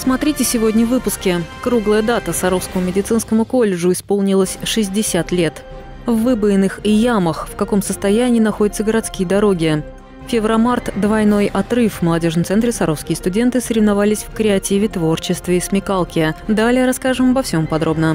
Смотрите сегодня в выпуске. Круглая дата Саровскому медицинскому колледжу исполнилось 60 лет. В выбоинах и ямах в каком состоянии находятся городские дороги. Февромарт – двойной отрыв. В молодежном центре саровские студенты соревновались в креативе, творчестве и смекалке. Далее расскажем обо всем подробно.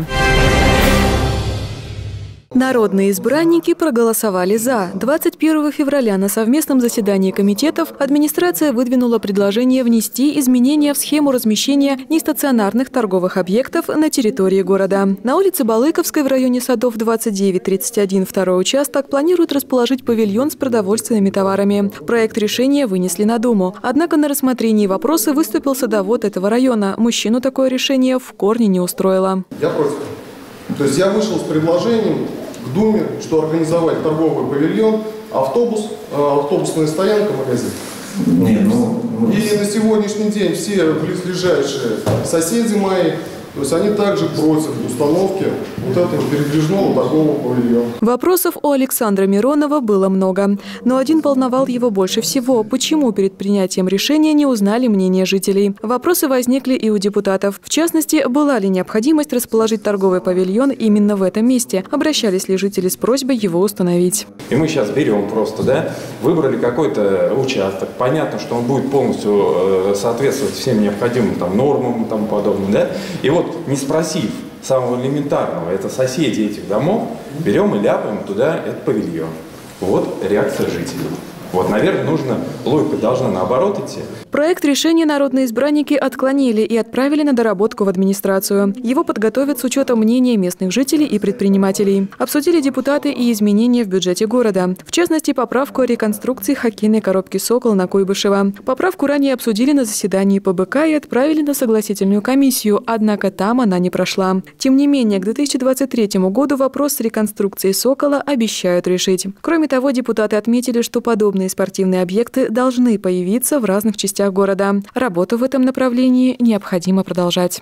Народные избранники проголосовали «за». 21 февраля на совместном заседании комитетов администрация выдвинула предложение внести изменения в схему размещения нестационарных торговых объектов на территории города. На улице Балыковской в районе Садов 29-31 второй участок планируют расположить павильон с продовольственными товарами. Проект решения вынесли на Думу. Однако на рассмотрении вопроса выступил садовод этого района. Мужчину такое решение в корне не устроило. Я против. То есть я вышел с предложением к Думе, что организовать торговый павильон, автобусная стоянка, магазин. И на сегодняшний день все близлежащие соседи мои, то есть они также против установки вот этого передвижного торгового павильона. Вопросов у Александра Миронова было много. Но один волновал его больше всего. Почему перед принятием решения не узнали мнение жителей? Вопросы возникли и у депутатов. В частности, была ли необходимость расположить торговый павильон именно в этом месте? Обращались ли жители с просьбой его установить? И мы сейчас берем просто, выбрали какой-то участок. Понятно, что он будет полностью соответствовать всем необходимым нормам и тому подобное, И вот, не спросив самого элементарного, это соседи этих домов, берем и ляпаем туда этот павильон. Вот реакция жителей. Вот, наверное, логика должна наоборот идти. Проект решения народные избранники отклонили и отправили на доработку в администрацию. Его подготовят с учетом мнения местных жителей и предпринимателей. Обсудили депутаты и изменения в бюджете города. В частности, поправку о реконструкции хоккейной коробки «Сокол» на Куйбышева. Поправку ранее обсудили на заседании ПБК и отправили на согласительную комиссию, однако там она не прошла. Тем не менее, к 2023 году вопрос с реконструкцией «Сокола» обещают решить. Кроме того, депутаты отметили, что подобные спортивные объекты должны появиться в разных частях города. Работу в этом направлении необходимо продолжать.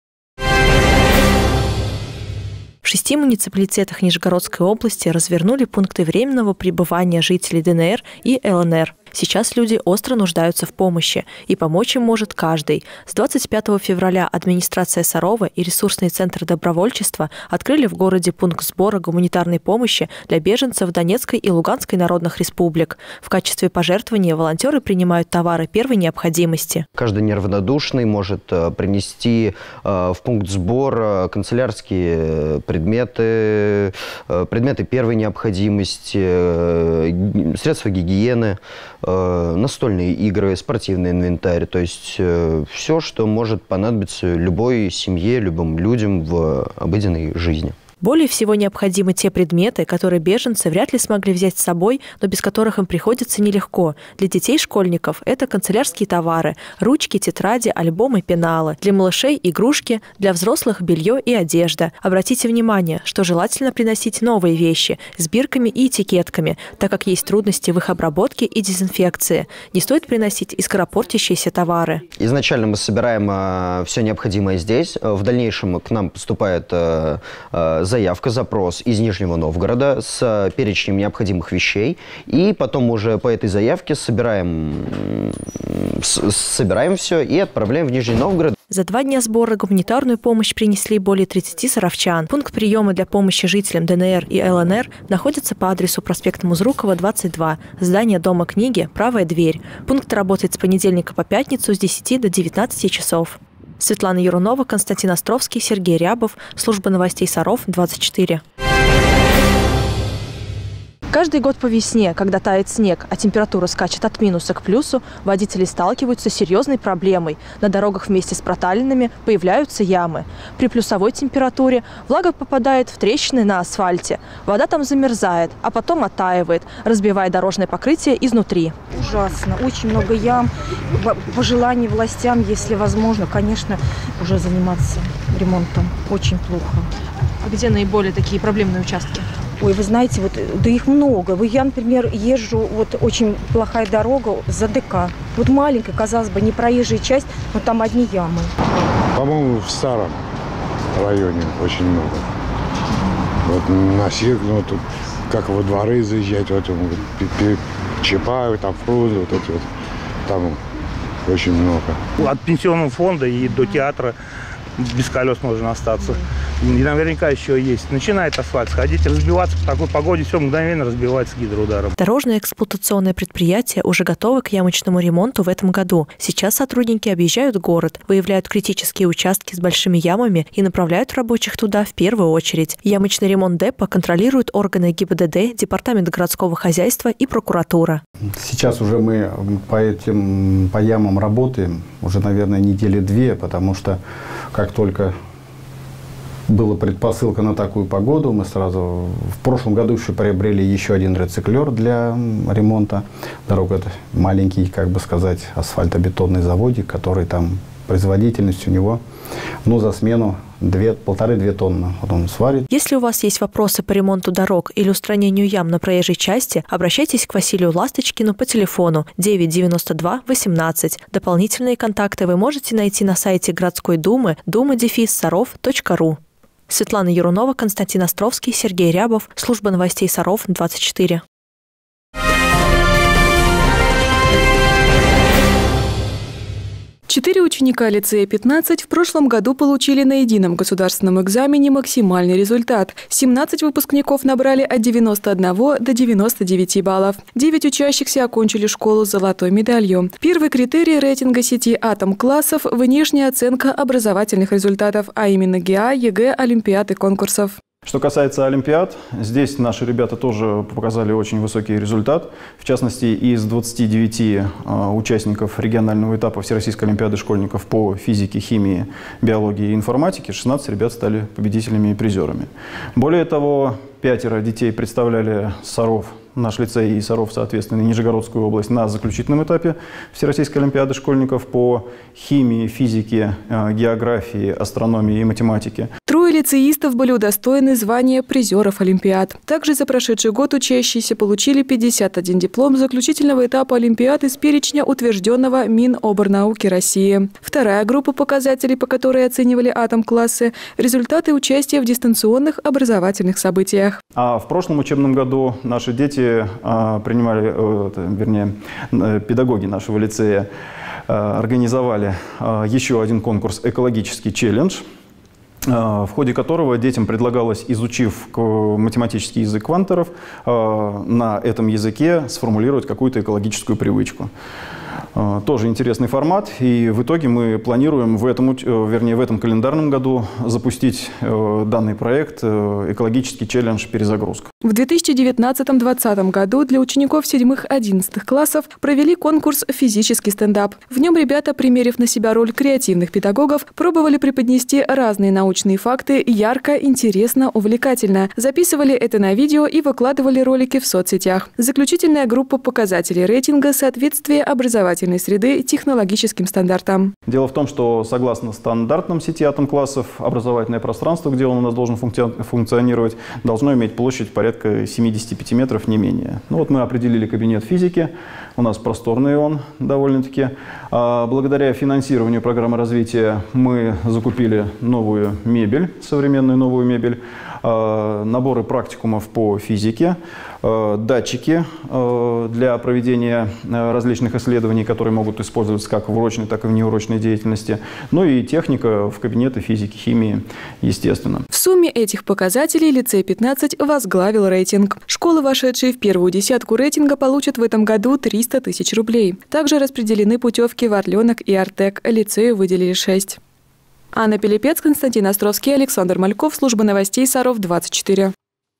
В 6 муниципалитетах Нижегородской области развернули пункты временного пребывания жителей ДНР и ЛНР. Сейчас люди остро нуждаются в помощи, и помочь им может каждый. С 25 февраля администрация Сарова и ресурсный центр добровольчества открыли в городе пункт сбора гуманитарной помощи для беженцев Донецкой и Луганской народных республик. В качестве пожертвования волонтеры принимают товары первой необходимости. Каждый неравнодушный может принести в пункт сбора канцелярские предметы первой необходимости, средства гигиены, настольные игры, спортивный инвентарь. То есть все, что может понадобиться любой семье, любым людям в обыденной жизни. Более всего необходимы те предметы, которые беженцы вряд ли смогли взять с собой, но без которых им приходится нелегко. Для детей-школьников это канцелярские товары, ручки, тетради, альбомы, пеналы. Для малышей – игрушки, для взрослых – белье и одежда. Обратите внимание, что желательно приносить новые вещи с бирками и этикетками, так как есть трудности в их обработке и дезинфекции. Не стоит приносить и скоропортящиеся товары. Изначально мы собираем все необходимое здесь. В дальнейшем к нам поступает заявка, запрос из Нижнего Новгорода с перечнем необходимых вещей. И потом уже по этой заявке собираем все и отправляем в Нижний Новгород. За 2 дня сбора гуманитарную помощь принесли более 30 саровчан. Пункт приема для помощи жителям ДНР и ЛНР находится по адресу проспекта Музрукова, 22, здание Дома книги, правая дверь. Пункт работает с понедельника по пятницу с 10 до 19 часов. Светлана Юрунова, Константин Островский, Сергей Рябов, служба новостей Саров, 24. Каждый год по весне, когда тает снег, а температура скачет от минуса к плюсу, водители сталкиваются с серьезной проблемой. На дорогах вместе с проталинами появляются ямы. При плюсовой температуре влага попадает в трещины на асфальте. Вода там замерзает, а потом оттаивает, разбивая дорожное покрытие изнутри. Ужасно. Очень много ям. Пожеланий властям, если возможно, конечно, уже заниматься ремонтом. Очень плохо. А где наиболее такие проблемные участки? Ой, вы знаете, да их много. Я, например, езжу, очень плохая дорога за ДК. Маленькая, казалось бы, не проезжая часть, но там одни ямы. По-моему, в старом районе очень много. На Сиргну, тут как во дворы заезжать, Чапаев, там Фрунзе, там очень много. От пенсионного фонда и до театра без колес можно остаться. И наверняка еще есть. Начинает асфальт сходить, разбиваться по такой погоде, все мгновенно разбивается гидроударом. Дорожное эксплуатационное предприятие уже готово к ямочному ремонту в этом году. Сейчас сотрудники объезжают город, выявляют критические участки с большими ямами и направляют рабочих туда в первую очередь. Ямочный ремонт депо контролируют органы ГИБДД, Департамент городского хозяйства и прокуратура. Сейчас уже мы по ямам работаем уже, наверное, недели 2, потому что как только была предпосылка на такую погоду, мы сразу в прошлом году еще приобрели еще один рециклер для ремонта. Дорога — это маленький, как бы сказать, асфальтобетонный заводик, который там производительность у него, за смену 1,5–2 тонны вот он сварит. Если у вас есть вопросы по ремонту дорог или устранению ям на проезжей части, обращайтесь к Василию Ласточкину по телефону 992 18. Дополнительные контакты вы можете найти на сайте городской думы duma-sarov.ru. Светлана Ярунова, Константин Островский, Сергей Рябов. Служба новостей Саров 24. 4 ученика лицея 15 в прошлом году получили на едином государственном экзамене максимальный результат. 17 выпускников набрали от 91 до 99 баллов. 9 учащихся окончили школу с золотой медалью. Первый критерий рейтинга сети атом-классов – внешняя оценка образовательных результатов, а именно ГИА, ЕГЭ, олимпиад и конкурсов. Что касается олимпиад, здесь наши ребята тоже показали очень высокий результат. В частности, из 29 участников регионального этапа Всероссийской олимпиады школьников по физике, химии, биологии и информатике 16 ребят стали победителями и призерами. Более того, 5 детей представляли Саров, наш лицей и Саров, соответственно, Нижегородскую область на заключительном этапе Всероссийской олимпиады школьников по химии, физике, географии, астрономии и математике. 3 лицеистов были удостоены звания призеров олимпиад. Также за прошедший год учащиеся получили 51 диплом заключительного этапа олимпиад из перечня, утвержденного Миноборнауки России. Вторая группа показателей, по которой оценивали атом-классы – результаты участия в дистанционных образовательных событиях. А в прошлом учебном году наши дети педагоги нашего лицея организовали еще один конкурс «Экологический челлендж», в ходе которого детям предлагалось, изучив математический язык кванторов, на этом языке сформулировать какую-то экологическую привычку. Тоже интересный формат, и в итоге мы планируем в этом календарном году запустить данный проект «Экологический челлендж перезагрузка». В 2019-2020 году для учеников 7-11 классов провели конкурс «Физический стендап». В нем ребята, примерив на себя роль креативных педагогов, пробовали преподнести разные научные факты ярко, интересно, увлекательно. Записывали это на видео и выкладывали ролики в соцсетях. Заключительная группа показателей рейтинга «Соответствие образовательной среды технологическим стандартам». Дело в том, что согласно стандартам сети атом-классов, образовательное пространство, где он у нас должен функционировать, должно иметь площадь порядка 75 метров, не менее. Мы определили кабинет физики, у нас просторный он довольно-таки. Благодаря финансированию программы развития мы закупили новую мебель, современную новую мебель, наборы практикумов по физике, датчики для проведения различных исследований, которые могут использоваться как в урочной, так и в неурочной деятельности, и техника в кабинеты физики, химии, естественно. В сумме этих показателей лицей 15 возглавил рейтинг. Школы, вошедшие в первую десятку рейтинга, получат в этом году 300 тысяч рублей. Также распределены путевки в Орленок и Артек. Лицею выделили 6. Анна Пилипец, Константин Островский, Александр Мальков. Служба новостей Саров 24.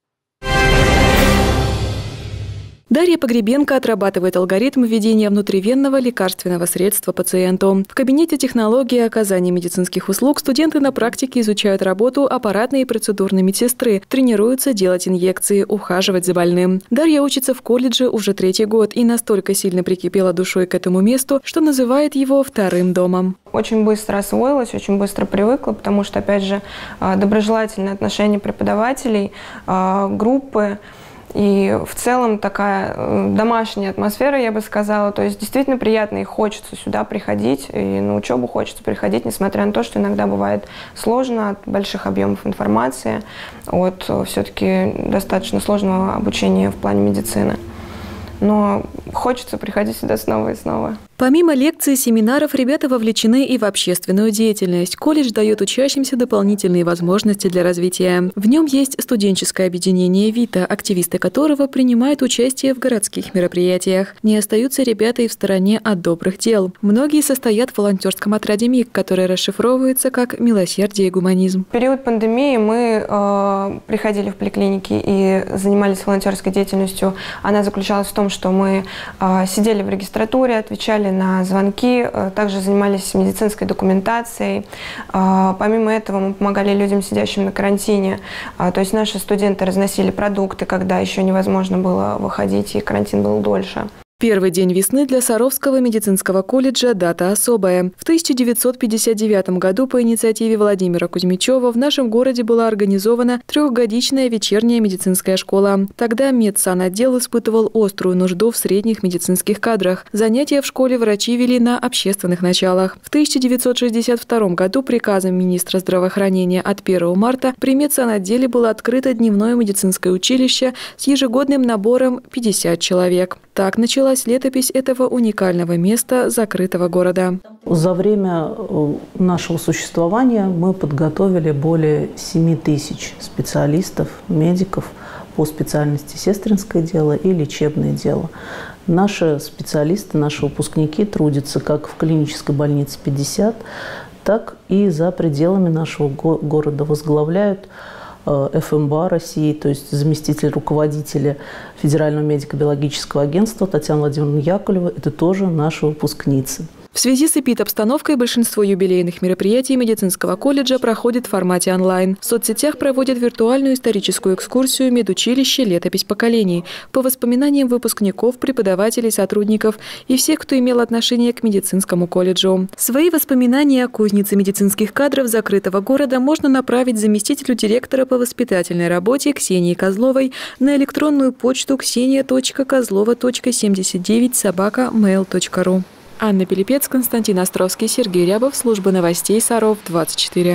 Дарья Погребенко отрабатывает алгоритм введения внутривенного лекарственного средства пациенту. В кабинете технологии оказания медицинских услуг студенты на практике изучают работу аппаратной и процедурной медсестры, тренируются делать инъекции, ухаживать за больным. Дарья учится в колледже уже 3-й год и настолько сильно прикипела душой к этому месту, что называет его вторым домом. Очень быстро освоилась, очень быстро привыкла, потому что, опять же, доброжелательное отношение преподавателей, группы. И в целом такая домашняя атмосфера, я бы сказала. То есть действительно приятно и хочется сюда приходить. И на учебу хочется приходить, несмотря на то, что иногда бывает сложно от больших объемов информации, от все-таки достаточно сложного обучения в плане медицины. Но хочется приходить сюда снова и снова. Помимо лекций и семинаров, ребята вовлечены и в общественную деятельность. Колледж дает учащимся дополнительные возможности для развития. В нем есть студенческое объединение «Вита», активисты которого принимают участие в городских мероприятиях. Не остаются ребята и в стороне от добрых дел. Многие состоят в волонтерском отряде МИГ, который расшифровывается как «Милосердие и гуманизм». В период пандемии мы приходили в поликлиники и занимались волонтерской деятельностью. Она заключалась в том, что мы сидели в регистратуре, отвечали на звонки, также занимались медицинской документацией. Помимо этого мы помогали людям, сидящим на карантине. То есть наши студенты разносили продукты, когда еще невозможно было выходить и карантин был дольше. Первый день весны для Саровского медицинского колледжа дата особая. В 1959 году по инициативе Владимира Кузьмичева в нашем городе была организована трехгодичная вечерняя медицинская школа. Тогда медсанотдел испытывал острую нужду в средних медицинских кадрах. Занятия в школе врачи вели на общественных началах. В 1962 году приказом министра здравоохранения от 1 марта при медсанотделе было открыто дневное медицинское училище с ежегодным набором 50 человек. Так началась летопись этого уникального места закрытого города. За время нашего существования мы подготовили более 7 тысяч специалистов, медиков по специальности сестринское дело и лечебное дело. Наши специалисты, наши выпускники трудятся как в клинической больнице 50, так и за пределами нашего города. Возглавляют ФМБА России, то есть заместитель руководителя Федерального медико-биологического агентства Татьяна Владимировна Яковлева, это тоже наши выпускницы. В связи с эпидобстановкой большинство юбилейных мероприятий медицинского колледжа проходит в формате онлайн. В соцсетях проводят виртуальную историческую экскурсию «Медучилище. Летопись поколений» по воспоминаниям выпускников, преподавателей, сотрудников и всех, кто имел отношение к медицинскому колледжу. Свои воспоминания о кузнице медицинских кадров закрытого города можно направить заместителю директора по воспитательной работе Ксении Козловой на электронную почту ksenia.kozlova.79@mail.ru. Анна Пилипец, Константин Островский, Сергей Рябов, служба новостей Саров 24.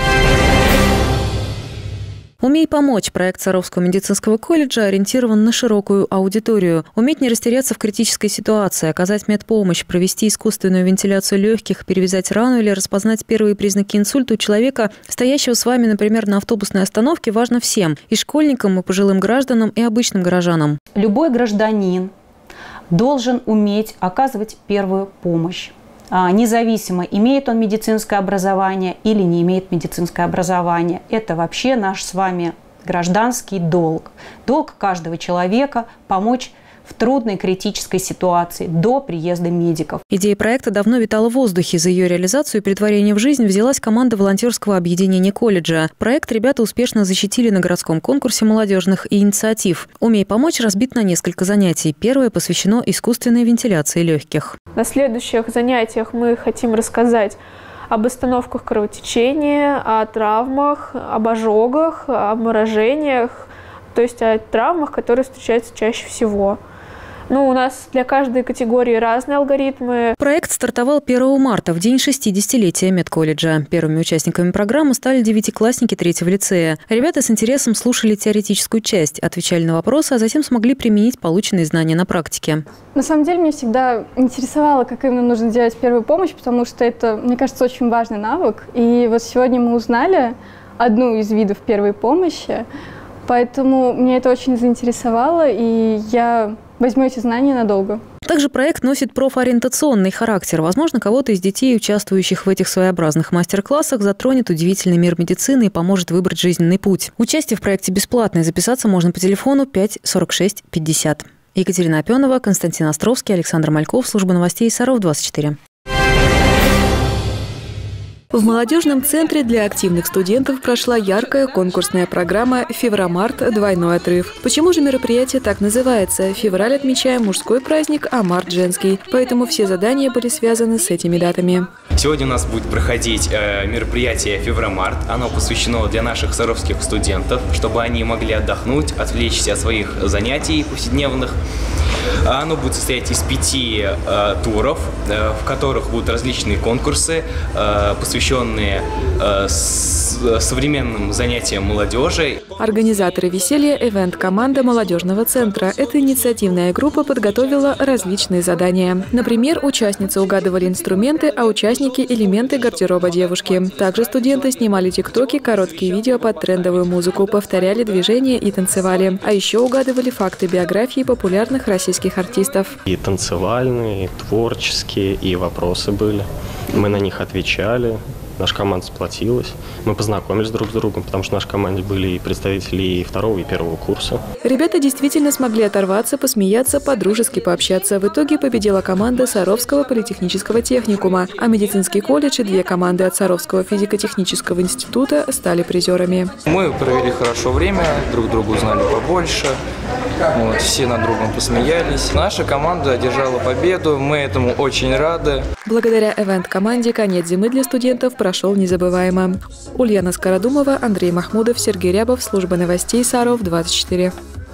«Умей помочь» – проект Саровского медицинского колледжа ориентирован на широкую аудиторию. Уметь не растеряться в критической ситуации, оказать медпомощь, провести искусственную вентиляцию легких, перевязать рану или распознать первые признаки инсульта у человека, стоящего с вами, например, на автобусной остановке, важно всем – и школьникам, и пожилым гражданам, и обычным горожанам. Любой гражданин должен уметь оказывать первую помощь. Независимо, имеет он медицинское образование или не имеет медицинское образование. Это вообще наш с вами гражданский долг. Долг каждого человека – помочь в трудной критической ситуации до приезда медиков. Идея проекта давно витала в воздухе. За ее реализацию и претворение в жизнь взялась команда волонтерского объединения колледжа. Проект ребята успешно защитили на городском конкурсе молодежных инициатив. «Умей помочь» разбит на несколько занятий. Первое посвящено искусственной вентиляции легких. На следующих занятиях мы хотим рассказать об остановках кровотечения, о травмах, об ожогах, об морожениях, то есть о травмах, которые встречаются чаще всего. У нас для каждой категории разные алгоритмы. Проект стартовал 1 марта, в день 60-летия медколледжа. Первыми участниками программы стали 9-классники 3-го лицея. Ребята с интересом слушали теоретическую часть, отвечали на вопросы, а затем смогли применить полученные знания на практике. На самом деле меня всегда интересовало, как именно нужно делать первую помощь, потому что это, мне кажется, очень важный навык. И вот сегодня мы узнали одну из видов первой помощи, поэтому меня это очень заинтересовало, и я возьму эти знания надолго. Также проект носит профориентационный характер. Возможно, кого-то из детей, участвующих в этих своеобразных мастер-классах, затронет удивительный мир медицины и поможет выбрать жизненный путь. Участие в проекте бесплатное. Записаться можно по телефону 5 46 50. Екатерина Опенова, Константин Островский, Александр Мальков, служба новостей Саров 24. В молодежном центре для активных студентов прошла яркая конкурсная программа «Февромарт. Двойной отрыв». Почему же мероприятие так называется? Февраль отмечаем мужской праздник, а март – женский. Поэтому все задания были связаны с этими датами. Сегодня у нас будет проходить мероприятие «Февромарт». Оно посвящено для наших саровских студентов, чтобы они могли отдохнуть, отвлечься от своих занятий повседневных. Оно будет состоять из 5 туров, в которых будут различные конкурсы, посвященные посвященные современным занятиям молодежи. Организаторы веселья – ивент-команда молодежного центра. Эта инициативная группа подготовила различные задания. Например, участницы угадывали инструменты, а участники – элементы гардероба девушки. Также студенты снимали тиктоки, короткие видео под трендовую музыку, повторяли движения и танцевали. А еще угадывали факты биографии популярных российских артистов. И танцевальные, и творческие, и вопросы были. Мы на них отвечали. Наша команда сплотилась. Мы познакомились друг с другом, потому что в нашей команде были и представители и второго, и первого курса. Ребята действительно смогли оторваться, посмеяться, по-дружески пообщаться. В итоге победила команда Саровского политехнического техникума, а медицинский колледж и 2 команды от Саровского физико-технического института стали призерами. Мы провели хорошо время, друг друга узнали побольше, все над другом посмеялись. Наша команда одержала победу, мы этому очень рады. Благодаря ивент-команде конец зимы для студентов прошел незабываемо. Ульяна Скородумова, Андрей Махмудов, Сергей Рябов, служба новостей Саров 24.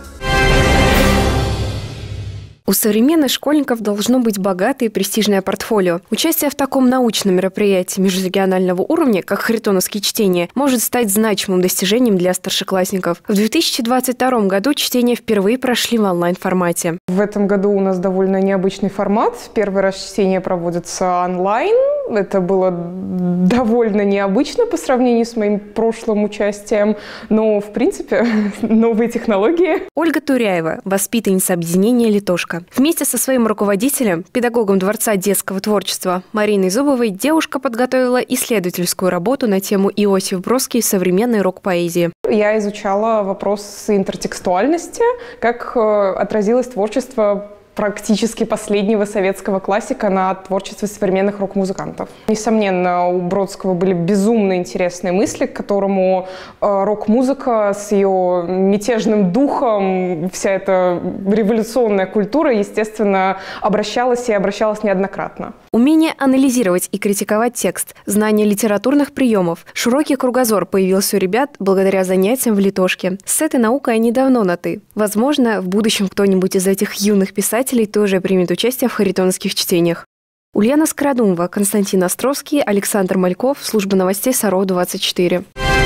У современных школьников должно быть богатое и престижное портфолио. Участие в таком научном мероприятии межрегионального уровня, как харитоновские чтения, может стать значимым достижением для старшеклассников. В 2022 году чтения впервые прошли в онлайн-формате. В этом году у нас довольно необычный формат. Первый раз чтение проводится онлайн. Это было довольно необычно по сравнению с моим прошлым участием. Но, в принципе, новые технологии. Ольга Туряева, воспитанница объединения «Литошка». Вместе со своим руководителем, педагогом Дворца детского творчества Мариной Зубовой, девушка подготовила исследовательскую работу на тему Иосиф Бродский в современной рок-поэзии. Я изучала вопрос интертекстуальности, как отразилось творчество практически последнего советского классика на творчестве современных рок-музыкантов. Несомненно, у Бродского были безумно интересные мысли, к которому рок-музыка с ее мятежным духом, вся эта революционная культура, естественно, обращалась и обращалась неоднократно. Умение анализировать и критиковать текст, знание литературных приемов, широкий кругозор появился у ребят благодаря занятиям в Литошке. С этой наукой они давно на «ты». Возможно, в будущем кто-нибудь из этих юных писателей тоже примет участие в харитоновских чтениях. Ульяна Скородумова, Константин Островский, Александр Мальков, служба новостей Саров 24.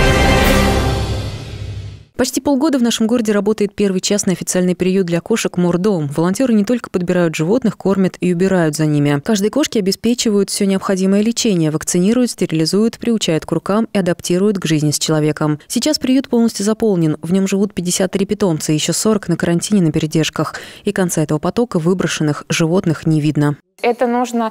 Почти полгода в нашем городе работает первый частный официальный приют для кошек «Мурдом». Волонтеры не только подбирают животных, кормят и убирают за ними. Каждой кошке обеспечивают все необходимое лечение, вакцинируют, стерилизуют, приучают к рукам и адаптируют к жизни с человеком. Сейчас приют полностью заполнен. В нем живут 53 питомца, еще 40 на карантине на передержках. И конца этого потока выброшенных животных не видно. Это нужно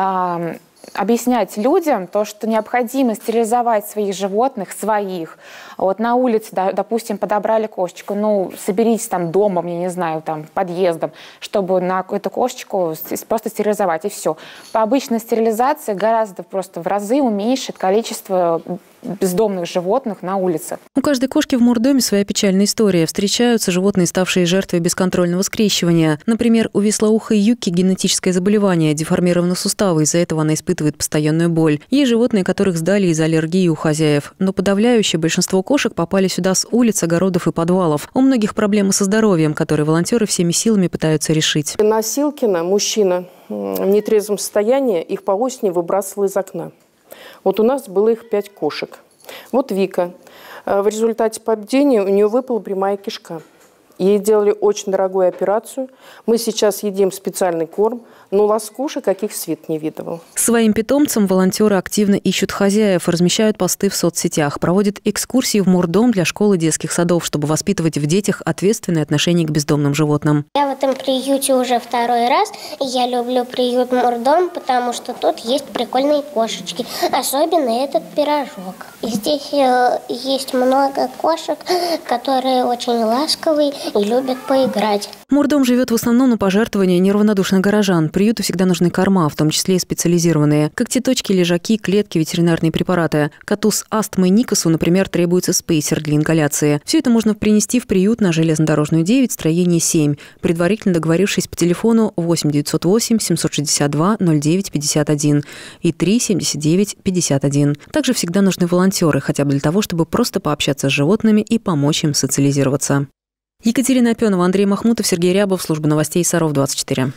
объяснять людям то, что необходимо стерилизовать своих животных, своих. Вот на улице, допустим, подобрали кошечку, ну, соберитесь там домом, я не знаю, там, подъездом, чтобы на эту кошечку просто стерилизовать, и все. По обычной стерилизации гораздо просто в разы уменьшит количество бездомных животных на улице. У каждой кошки в Мурдоме своя печальная история. Встречаются животные, ставшие жертвой бесконтрольного скрещивания. Например, у вислоухой Юки генетическое заболевание, деформированы суставы, из-за этого она испытывает постоянную боль. Есть животные, которых сдали из-за аллергии у хозяев. Но подавляющее большинство кошек попали сюда с улиц, огородов и подвалов. У многих проблемы со здоровьем, которые волонтеры всеми силами пытаются решить. На Силкина мужчина в нетрезвом состоянии их по осени выбрасывал из окна. Вот у нас было их 5 кошек. Вот Вика. В результате падения у нее выпала прямая кишка. Ей делали очень дорогую операцию. Мы сейчас едим специальный корм, но лоскуши каких свет не видывал. Своим питомцам волонтеры активно ищут хозяев, размещают посты в соцсетях, проводят экскурсии в Мурдом для школ и детских садов, чтобы воспитывать в детях ответственное отношение к бездомным животным. Я в этом приюте уже 2-й раз, и я люблю приют Мурдом, потому что тут есть прикольные кошечки, особенно этот пирожок. И здесь есть много кошек, которые очень ласковые и любят поиграть. Мурдом живет в основном на пожертвования неравнодушных горожан. Приюту всегда нужны корма, в том числе и специализированные. Когтеточки, лежаки, клетки, ветеринарные препараты. Коту с астмой Никасу, например, требуется спейсер для ингаляции. Все это можно принести в приют на Железнодорожную 9, строение 7, предварительно договорившись по телефону 8 908 762 09 51 и 3 79 51. Также всегда нужны волонтеры, хотя бы для того, чтобы просто пообщаться с животными и помочь им социализироваться. Екатерина Опенова, Андрей Махмутов, Сергей Рябов, служба новостей Саров 24.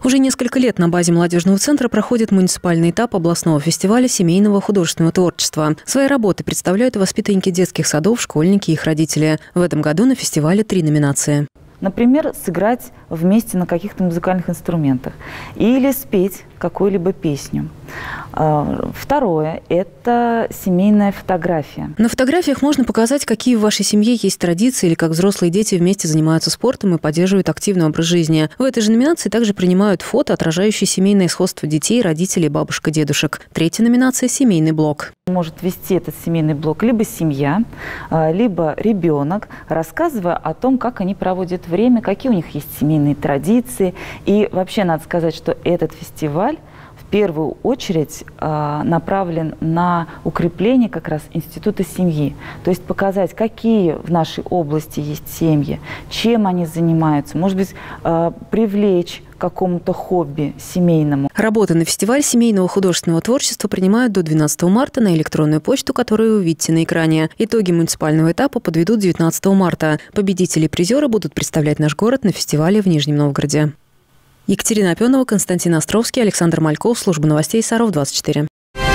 Уже несколько лет на базе молодежного центра проходит муниципальный этап областного фестиваля семейного художественного творчества. Свои работы представляют воспитанники детских садов, школьники и их родители. В этом году на фестивале 3 номинации. Например, сыграть вместе на каких-то музыкальных инструментах или спеть какую-либо песню. Второе – это семейная фотография. На фотографиях можно показать, какие в вашей семье есть традиции или как взрослые дети вместе занимаются спортом и поддерживают активный образ жизни. В этой же номинации также принимают фото, отражающие семейное сходство детей, родителей, бабушек и дедушек. 3-я номинация – семейный блог. Может вести этот семейный блог либо семья, либо ребенок, рассказывая о том, как они проводят время, какие у них есть семейные традиции. И вообще надо сказать, что этот фестиваль в первую очередь направлен на укрепление как раз института семьи. То есть показать, какие в нашей области есть семьи, чем они занимаются, может быть, привлечь к какому-то хобби семейному. Работы на фестиваль семейного художественного творчества принимают до 12 марта на электронную почту, которую вы увидите на экране. Итоги муниципального этапа подведут 19 марта. Победители и призеры будут представлять наш город на фестивале в Нижнем Новгороде. Екатерина Опенова, Константин Островский, Александр Мальков, служба новостей Саров 24.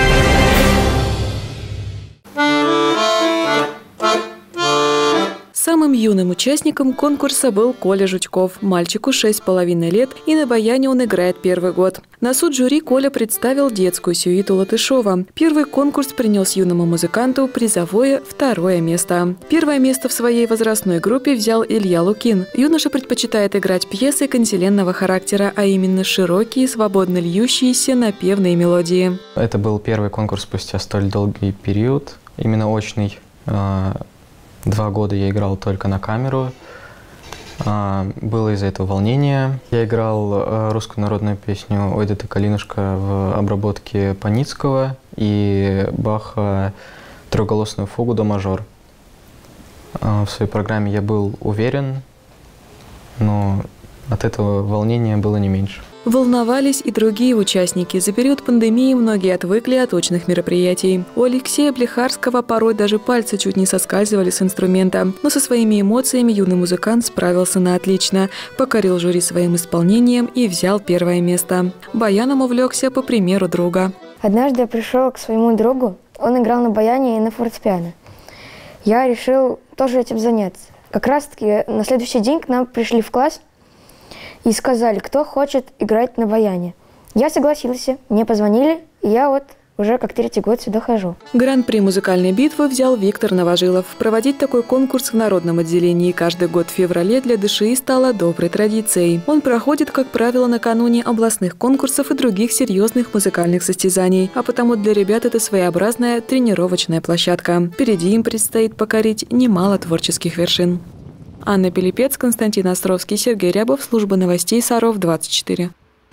Самым юным участником конкурса был Коля Жучков. Мальчику 6,5 лет, и на баяне он играет первый год. На суд жюри Коля представил детскую сюиту Латышова. Первый конкурс принес юному музыканту призовое 2-е место. 1-е место в своей возрастной группе взял Илья Лукин. Юноша предпочитает играть пьесы канцеленного характера, а именно широкие, свободно льющиеся напевные мелодии. Это был первый конкурс спустя столь долгий период, именно очный. 2 года я играл только на камеру. Было из-за этого волнение. Я играл русскую народную песню «Ой, да ты, Калинушка» в обработке Паницкого и Баха «Трехголосную фугу до мажор». В своей программе я был уверен, но от этого волнения было не меньше. Волновались и другие участники. За период пандемии многие отвыкли от очных мероприятий. У Алексея Блехарского порой даже пальцы чуть не соскальзывали с инструмента. Но со своими эмоциями юный музыкант справился на отлично, покорил жюри своим исполнением и взял 1-е место. Баяном увлекся по примеру друга. Однажды я пришел к своему другу, он играл на баяне и на фортепиано. Я решил тоже этим заняться. Как раз-таки на следующий день к нам пришли в класс и сказали, кто хочет играть на баяне. Я согласился, мне позвонили, и я вот уже как 3-й год сюда хожу. Гран-при музыкальной битвы взял Виктор Новожилов. Проводить такой конкурс в народном отделении каждый год в феврале для ДШИ стало доброй традицией. Он проходит, как правило, накануне областных конкурсов и других серьезных музыкальных состязаний, а потому для ребят это своеобразная тренировочная площадка. Впереди им предстоит покорить немало творческих вершин. Анна Пилипец, Константин Островский, Сергей Рябов, служба новостей Саров 24.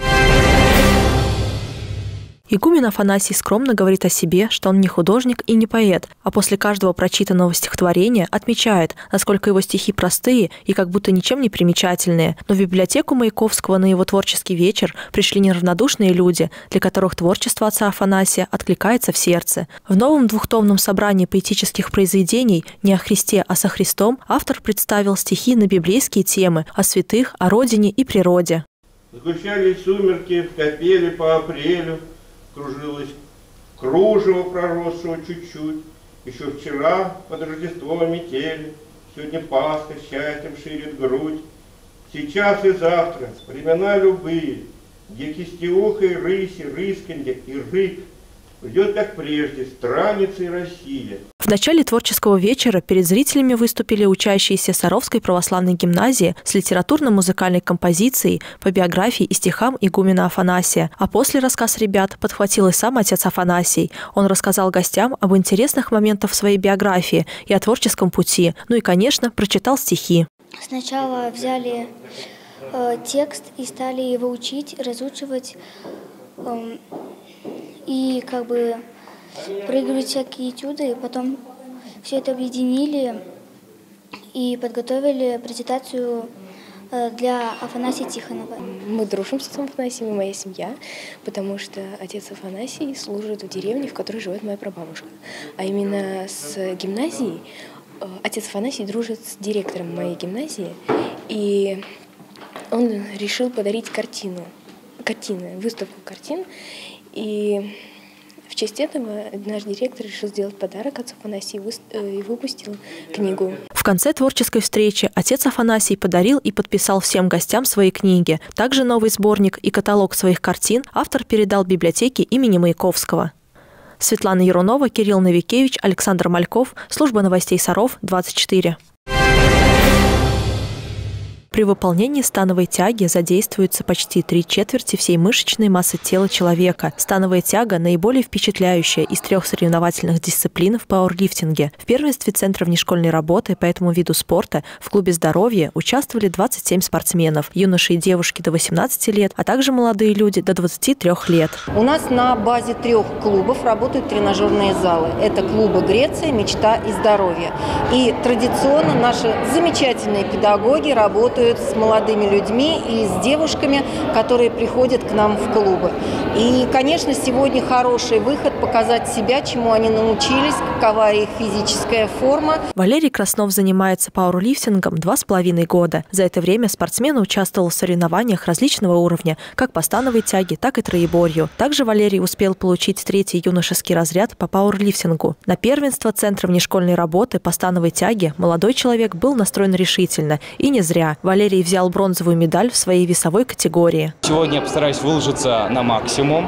Игумен Афанасий скромно говорит о себе, что он не художник и не поэт, а после каждого прочитанного стихотворения отмечает, насколько его стихи простые и как будто ничем не примечательные. Но в библиотеку Маяковского на его творческий вечер пришли неравнодушные люди, для которых творчество отца Афанасия откликается в сердце. В новом 2-томном собрании поэтических произведений «Не о Христе, а со Христом» автор представил стихи на библейские темы о святых, о родине и природе. Сгущались сумерки в капеле по апрелю, кружилось кружево проросшего чуть-чуть. Еще вчера под Рождество метели, сегодня Пасха счастьем ширит грудь. Сейчас и завтра времена любые, где кистеухой рыси, рысканье и рык идет, как прежде, страница и Россия. В начале творческого вечера перед зрителями выступили учащиеся Саровской православной гимназии с литературно-музыкальной композицией по биографии и стихам игумена Афанасия. А после рассказ ребят подхватил и сам отец Афанасий. Он рассказал гостям об интересных моментах в своей биографии и о творческом пути. Ну и, конечно, прочитал стихи. Сначала взяли текст и стали его учить, разучивать. И как бы проигрывать всякие этюды, потом все это объединили и подготовили презентацию для Афанасия Тихонова. Мы дружим с отцом Афанасием, и моя семья, потому что отец Афанасий служит в деревне, в которой живет моя прабабушка. А именно с гимназией отец Афанасий дружит с директором моей гимназии, и он решил подарить картину картины, выставку картин. И в честь этого наш директор решил сделать подарок отцу Афанасию и выпустил книгу. В конце творческой встречи отец Афанасий подарил и подписал всем гостям свои книги. Также новый сборник и каталог своих картин автор передал библиотеке имени Маяковского. Светлана Ярунова, Кирилл Новикевич, Александр Мальков. Служба новостей Саров, 24. При выполнении становой тяги задействуется почти 3/4 всей мышечной массы тела человека. Становая тяга – наиболее впечатляющая из 3 соревновательных дисциплин в пауэрлифтинге. В первенстве Центра внешкольной работы по этому виду спорта в клубе «Здоровье» участвовали 27 спортсменов, юноши и девушки до 18 лет, а также молодые люди до 23 лет. У нас на базе 3 клубов работают тренажерные залы. Это клубы «Греция», «Мечта» и «Здоровье». И традиционно наши замечательные педагоги работают с молодыми людьми и с девушками, которые приходят к нам в клубы. И, конечно, сегодня хороший выход показать себя, чему они научились, какова их физическая форма. Валерий Краснов занимается пауэрлифтингом 2,5 года. За это время спортсмен участвовал в соревнованиях различного уровня, как по становой тяге, так и троеборью. Также Валерий успел получить 3-й юношеский разряд по пауэрлифтингу. На первенство Центра внешкольной работы по становой тяге молодой человек был настроен решительно. И не зря. Валерий взял бронзовую медаль в своей весовой категории. Сегодня я постараюсь выложиться на максимум.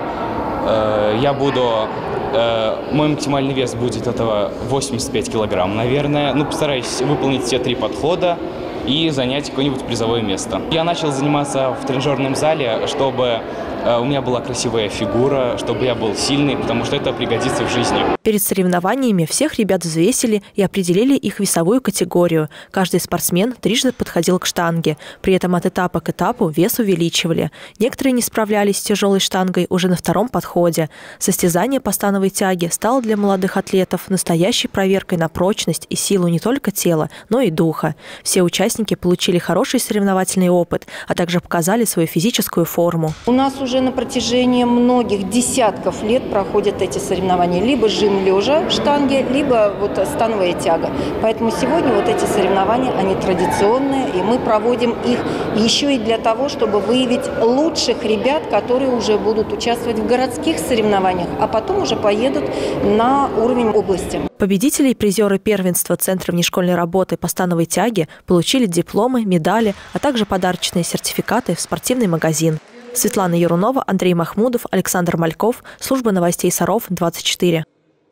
Мой максимальный вес будет этого 85 килограмм, наверное. Постараюсь выполнить все 3 подхода и занять какое-нибудь призовое место. Я начал заниматься в тренажерном зале, чтобы у меня была красивая фигура, чтобы я был сильный, потому что это пригодится в жизни. Перед соревнованиями всех ребят взвесили и определили их весовую категорию. Каждый спортсмен трижды подходил к штанге. При этом от этапа к этапу вес увеличивали. Некоторые не справлялись с тяжелой штангой уже на 2-м подходе. Состязание по становой тяге стало для молодых атлетов настоящей проверкой на прочность и силу не только тела, но и духа. Все участники получили хороший соревновательный опыт, а также показали свою физическую форму. У нас уже на протяжении многих десятков лет проходят эти соревнования. Либо жим лежа штанги, либо становая тяга. Поэтому сегодня эти соревнования, они традиционные, и мы проводим их еще и для того, чтобы выявить лучших ребят, которые уже будут участвовать в городских соревнованиях, а потом уже поедут на уровень области. Победители и призеры первенства Центра внешкольной работы по становой тяге получили дипломы, медали, а также подарочные сертификаты в спортивный магазин. Светлана Ярунова, Андрей Махмудов, Александр Мальков. Служба новостей Саров, 24.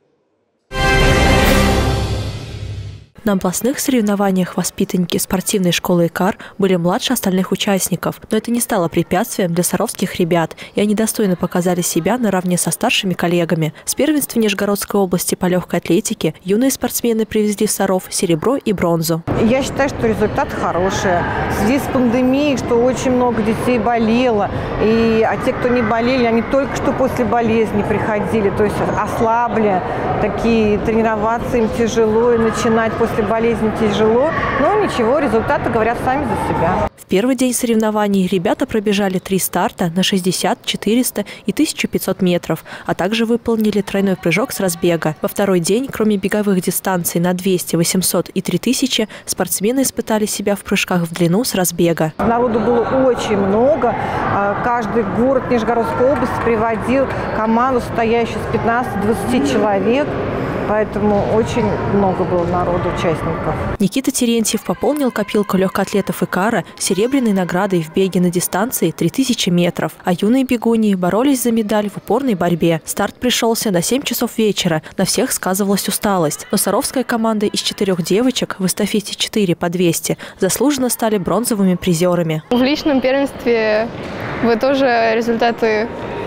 На областных соревнованиях воспитанники спортивной школы ИКАР были младше остальных участников, но это не стало препятствием для саровских ребят, и они достойно показали себя наравне со старшими коллегами. С первенства Нижегородской области по легкой атлетике юные спортсмены привезли в Саров серебро и бронзу. Я считаю, что результат хороший. В связи с пандемией, что очень много детей болело, а те, кто не болели, они только что после болезни приходили, то есть ослабли, тренироваться им тяжело, и начинать после болезни тяжело, но ничего, результаты говорят сами за себя. В первый день соревнований ребята пробежали 3 старта на 60, 400 и 1500 метров, а также выполнили тройной прыжок с разбега. Во второй день, кроме беговых дистанций на 200, 800 и 3000, спортсмены испытали себя в прыжках в длину с разбега. Народу было очень много. Каждый город Нижегородской области приводил команду, состоящую из 15-20 человек. Поэтому очень много было народу, участников. Никита Терентьев пополнил копилку легкоатлетов ИКАРа серебряной наградой в беге на дистанции 3000 метров. А юные бегуньи боролись за медаль в упорной борьбе. Старт пришелся на 7 часов вечера. На всех сказывалась усталость. Но саровская команда из 4 девочек в эстафете 4 по 200 заслуженно стали бронзовыми призерами. В личном первенстве вы тоже результаты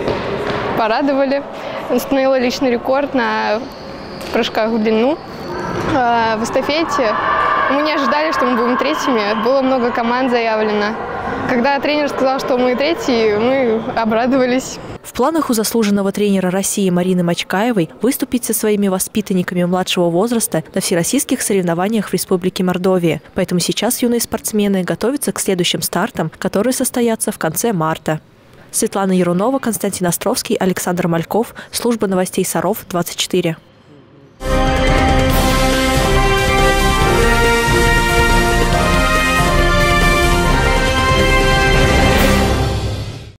порадовали. Установила личный рекорд на прыжках в длину. В эстафете мы не ожидали, что мы будем третьими. Было много команд заявлено. Когда тренер сказал, что мы третьи, мы обрадовались. В планах у заслуженного тренера России Марины Мачкаевой выступить со своими воспитанниками младшего возраста на всероссийских соревнованиях в Республике Мордовия. Поэтому сейчас юные спортсмены готовятся к следующим стартам, которые состоятся в конце марта. Светлана Ярунова, Константин Островский, Александр Мальков. Служба новостей Саров, 24.